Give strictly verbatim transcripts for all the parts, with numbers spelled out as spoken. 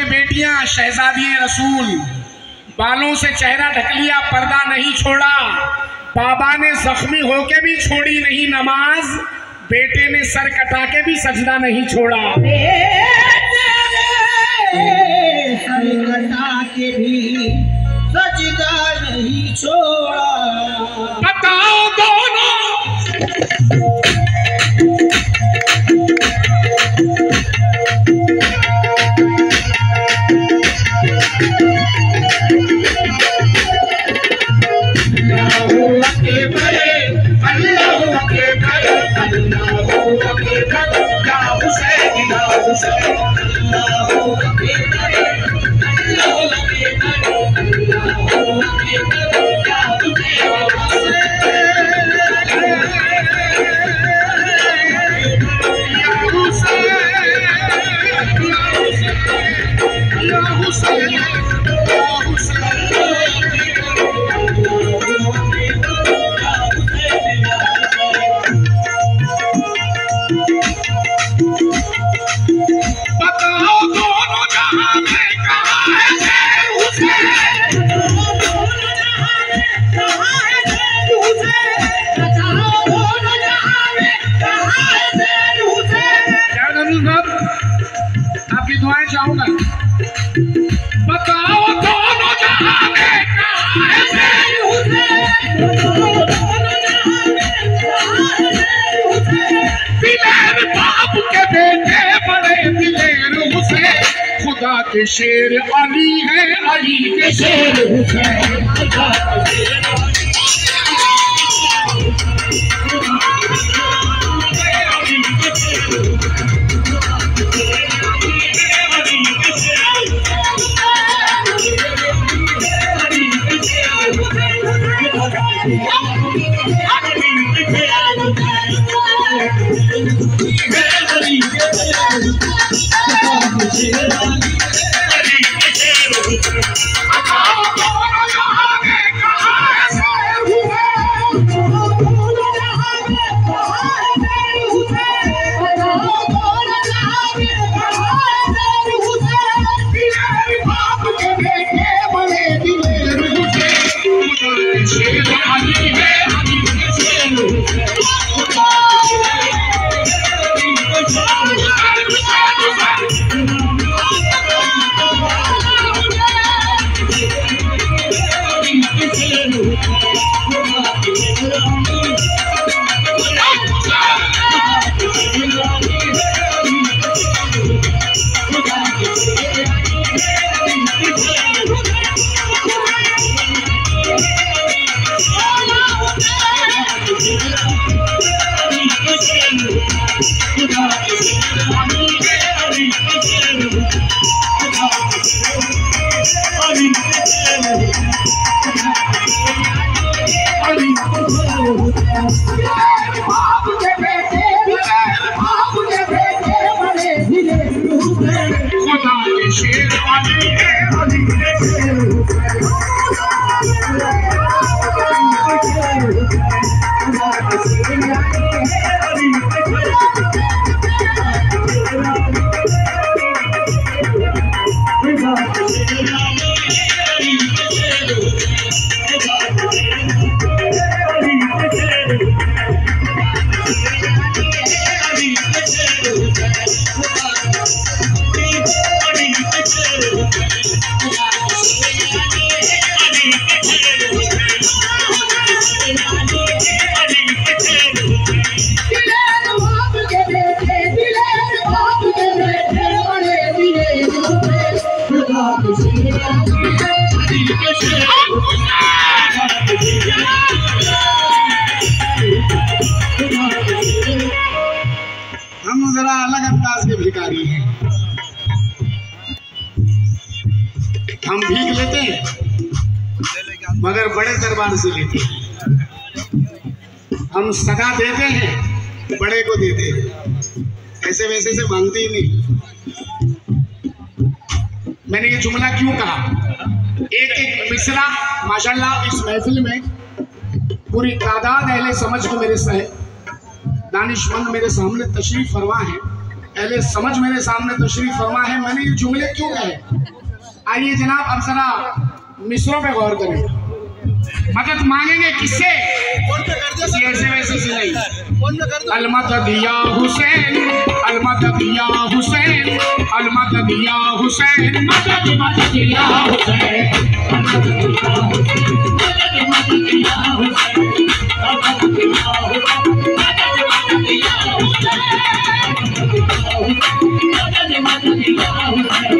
बेटियां शहजादी रसूल, बालों से चेहरा ढक लिया, पर्दा नहीं छोड़ा। बाबा ने जख्मी होके भी छोड़ी नहीं नमाज, बेटे ने सर कटा के भी सजदा नहीं छोड़ा। सर कटा के भी सजदा नहीं छोड़ा। बताओ दोनों आपकी दुआएं चाहूंगा। बताओ दोनों जहां में कहां है शेर हुसैन? दिलेर बाप के बेटे बड़े दिलेर हुसैन, खुदा के शेर अली है, अली के शेर हुसैन। खुदा के शेर हम जरा अलग अंदाज के भिखारी हैं। हम भीख लेते हैं मगर बड़े दरबार से लेते हैं। हम सदा देते हैं, बड़े को देते हैं, ऐसे वैसे से मांगते ही नहीं। मैंने ये जुमला क्यों कहा? एक एक मिसरा माशाल्लाह इस महफिल में पूरी तादाद अहले समझ को मेरे से दानिशमंद मेरे सामने तशरीफ फरमा है। पहले समझ मेरे सामने तशरीफ फरमा है, मैंने ये जुमले क्यों कहे। आइए जनाब अब जरा मिसरों पे गौर करें। मदद मांगेंगे किससे? किसी ऐसे वैसे से नहीं। अलमदद या हुसैन, अलमदद या हुसैन, अलमदद या हुसैन, मदद मदद या हुसैन, मदद या हुसैन, मदद मदद या हुसैन, मदद या हुसैन, मदद या हुसैन, मदद मदद या हुसैन।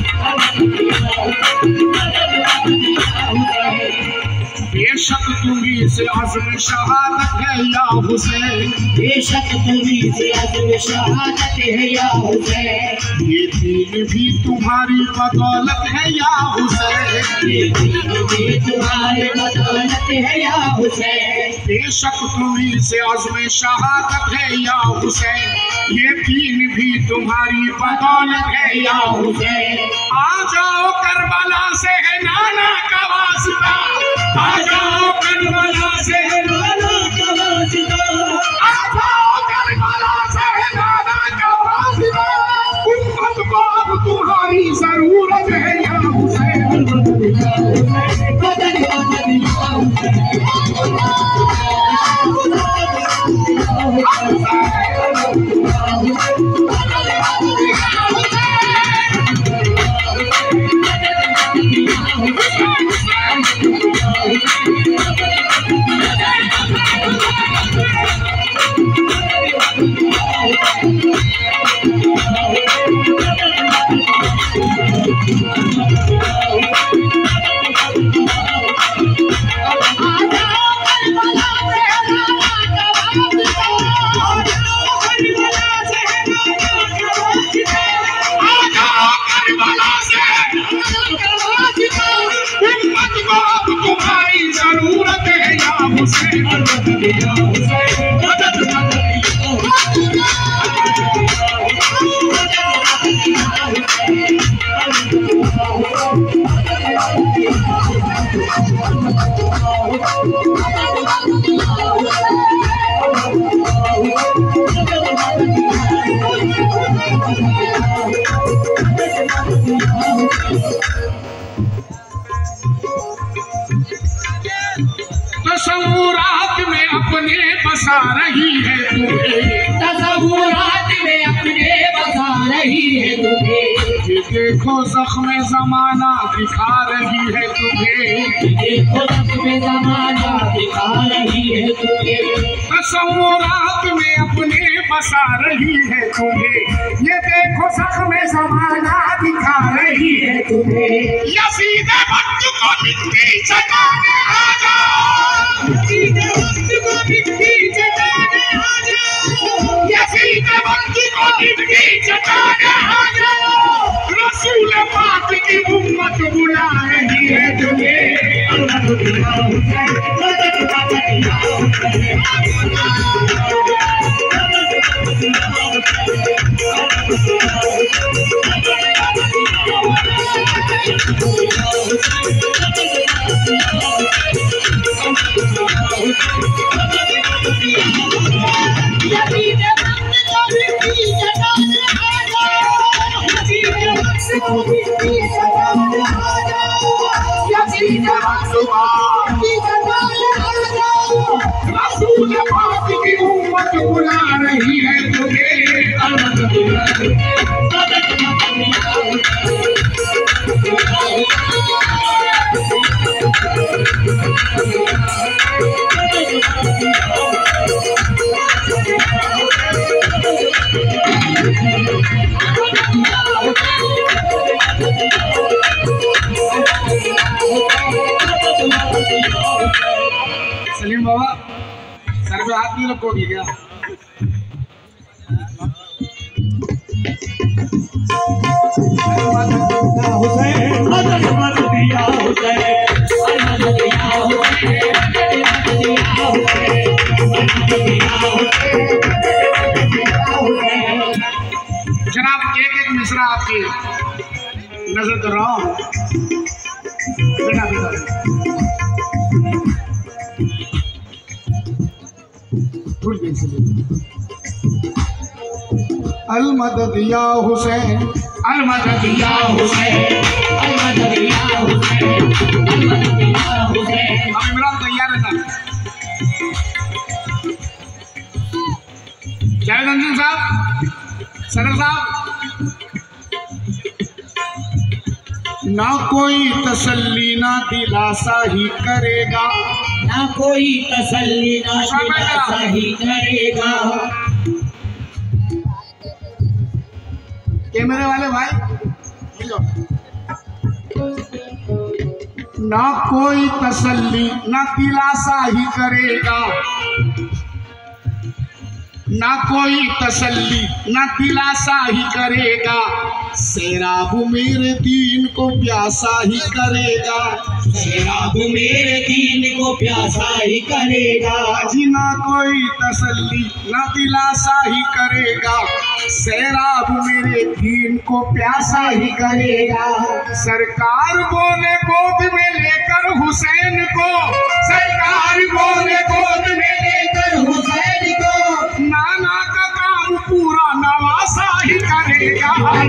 बेशक तुम्ही से आज़म शहादत है या हुसैन, बेशक तुम्ही से आज़म शहादत है या हुसैन, ये दीन भी तुम्हारी बदौलत है या हुसैन, ये दीन भी तुम्हारी बदौलत है या हुसैन, बेशक तुम्ही से आज़म शहादत है या हुसैन, ये दीन भी तुम्हारी बदौलत है या हुसैन। आ जाओ करबला से है नाना का वास्ता, आ जाओ करबला से है नाना का वास्ता, आ जाओ करबला से है नाना का वास्ता, उम्मत को अब तुम्हारी जरूरत है या हुसैन, मदद या हुसैन, मदद मदद या हुसैन, तसव्वुरात में अपने बसा रही है तुम्हें, तसव्वुरात में अपने बसा रही है तुम्हें, ये देखो ज़ख्म ज़माना दिखा रही है तुम्हें, देखो ज़ख्म ज़माना दिखा रही है तुम्हें, तसव्वुरात में अपने बसा रही है तुम्हें, ये देखो ज़ख्म ज़माना दिखा रही है तुम्हें, यज़ीद वक्त को मिट्टी चटाने आ जाओ, यज़ीद वक्त को मिट्टी चटाने आ जाओ, यज़ीद वक्त को मिट्टी चटाने आ जाओ, रसूल पाक की उम्मत बुला रही है तुम्हें, मदद या हुसैन, मदद मदद या हुसैन, रसूल पाक की उम्मत बुला रही है तुम्हें, मदद मदद या सलीम बाबा सर पे हाथ नहीं रखोगे क्या? हुसैन, मदद मदद या हुसैन, मदद या हुसैन, मदद या हुसैन, मदद या हुसैन। जनाब एक एक मिसरा आपकी नजर कर रहा हूँ, बेटा बेटा भूल गई। अल अलमदद या हुसैन, अलमदद या हुसैन, अलमदद या हुसैन, अलमदद या हुसैन। अब इमरान तैयार है ना? जावेद अंजुम साहब, सदर साहब, ना कोई तसल्ली ना दिलासा ही करेगा, ना कोई तसल्ली ना दिलासा ही करेगा। कैमरे वाले भाई, ना कोई तसल्ली ना दिलासा ही करेगा, ना कोई तसल्ली ना दिलासा ही करेगा, सैराब मेरे दीन को प्यासा ही करेगा, सैराब मेरे दीन को प्यासा ही करेगा। जी ना कोई तसल्ली ना दिलासा ही करेगा, सैराब मेरे दीन को प्यासा ही करेगा। सरकार बोले गोद में लेकर हुसैन को, सरकार बोले गोद में लेकर हुसैन को, नाना का काम पूरा नवासा ही करेगा।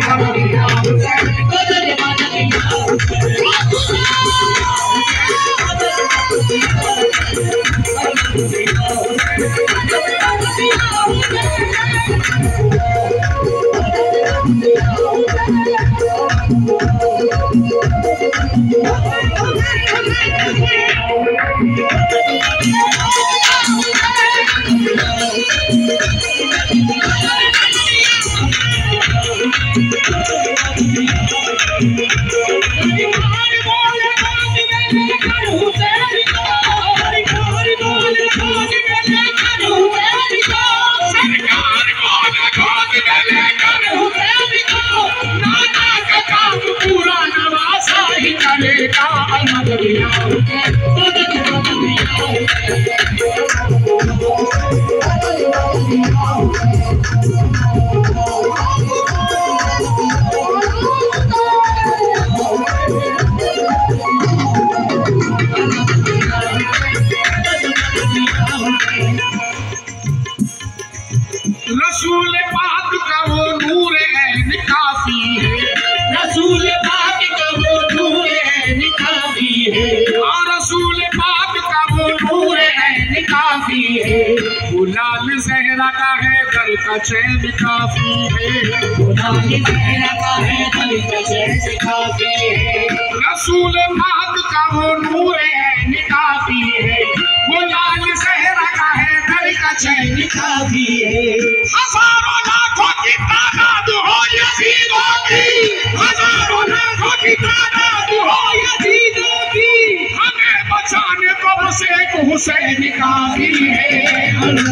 रसूल पाक का वो नूर ऐन काफी है, रसूल पाक का वो नूर ऐन काफी है, रसूल पाक का वो नूर ऐन काफी है, गुलाल ज़हरा का है दर का चैन काफी है, गुलाल ज़हरा का है दर का चैन काफी है, रसूल पाक का वो नूर ऐन काफी है, गुलाल ज़हरा का है दर का चैन काफी है। हजारों लाखों की तादाद हो यजीदों की, हजारों लाखों की तादाद हो यजीदों की, हमें बचाने को बस एक हुसैन काफी है।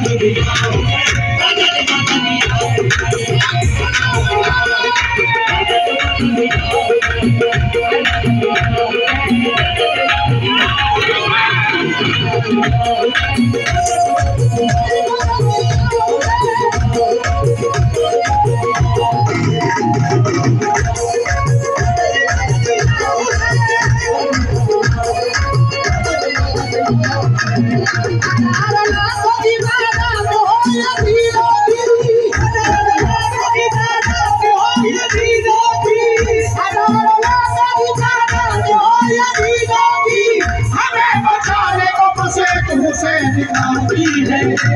हुसैन काफी है।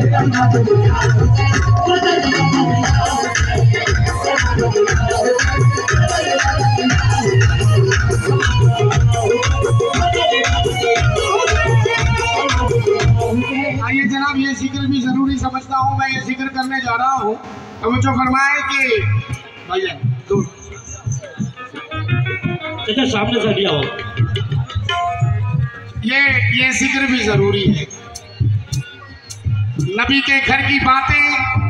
आइए जनाब, ये जिक्र भी जरूरी समझता हूँ, मैं ये जिक्र करने जा रहा हूँ। तो जो फरमाए कि भैया दूर सामने से लिया हो, ये ये जिक्र भी जरूरी है। नबी के घर की बातें,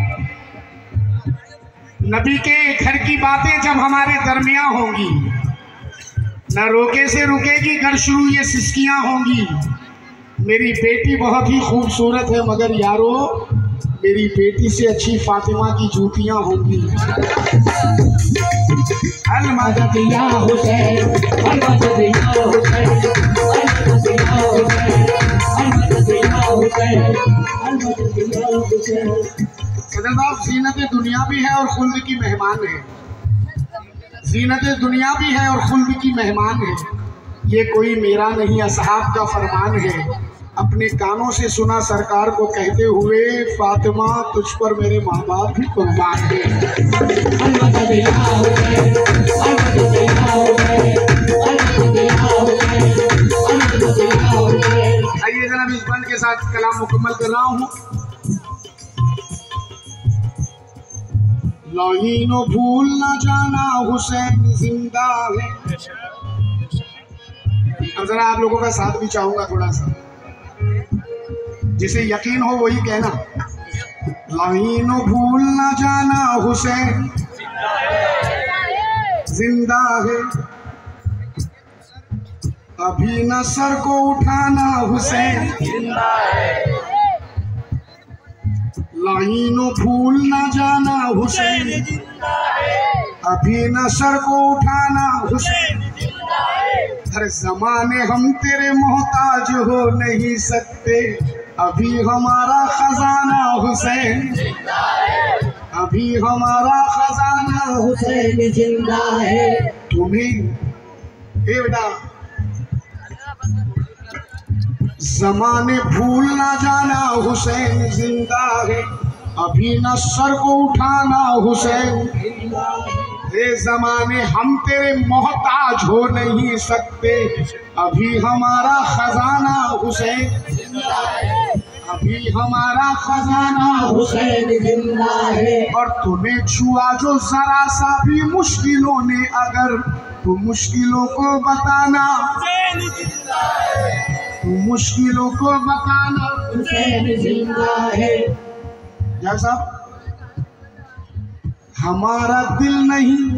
नबी के घर की बातें जब हमारे दरमियां होंगी, न रोके से रुकेगी घर शुरू ये सिस्कियां होंगी। मेरी बेटी बहुत ही खूबसूरत है, मगर यारो मेरी बेटी से अच्छी फातिमा की जूतियां होंगी। अल मदद या हुसैन, अल मदद या हुसैन, अल मदद या हुसैन, अल मदद या हुसैन, अल मदद या हुसैन। हजरत साहब, जीनत दुनिया भी है और खुल्द की मेहमान है। जीनत दुनिया भी है और खुल्द की मेहमान है। ये कोई मेरा नहीं असहाब का फरमान है। अपने कानों से सुना सरकार को कहते हुए, फातिमा तुझ पर मेरे माँ बाप भी कुर्बान है। आइए जनाब, इस बंद के साथ कलाम मुकम्मल कर रहा हूँ। लाहीनो भूल न जाना हुसैन जिंदा है। अब जरा आप लोगों का साथ भी चाहूंगा थोड़ा सा, जिसे यकीन हो वही कहना। लाहीनो भूल न जाना हुसैन जिंदा है, अभी न सर को उठाना हुसैन जिंदा है। लाहीनो भूल न जाना हुसैन जिंदा है, अभी न सर को उठाना हुसैन जिंदा है। हर जमाने हम तेरे मोहताज हो नहीं सकते, अभी हमारा खजाना हुसैन जिंदा है, अभी हमारा खजाना हुसैन जिंदा है। तुम्हें ए बेटा, जमाने भूल ना जाना हुसैन जिंदा है, अभी न सर को उठाना हुसैन जिंदा है। ये जमाने हम तेरे मोहताज हो नहीं सकते, अभी हमारा खजाना हुसैन जिंदा है, अभी हमारा खजाना हुसैन जिंदा है। और तुम्हें छुआ जो जरा सा भी मुश्किलों ने अगर, तो मुश्किलों को बताना हुसैन जिंदा है, तो मुश्किलों को बताना हुसैन जिंदा है। क्या साहब, हमारा दिल नहीं,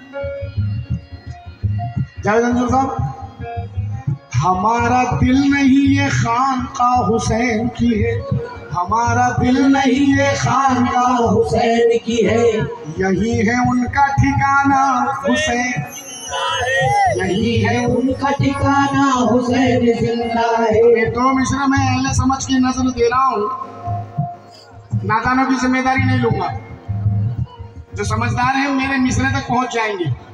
जावेद साहब, हमारा दिल नहीं ये खानकाह हुसैन की है, हमारा दिल नहीं ये खानकाह हुसैन की है। यही है उनका ठिकाना हुसैन, यही है उनका ठिकाना हुसैन जिंदा है। दो मिश्रा मैं अहले समझ की नजर दे रहा हूँ, नादानों की जिम्मेदारी नहीं लूंगा। जो समझदार है मेरे मिसरे तक पहुंच जाएंगे।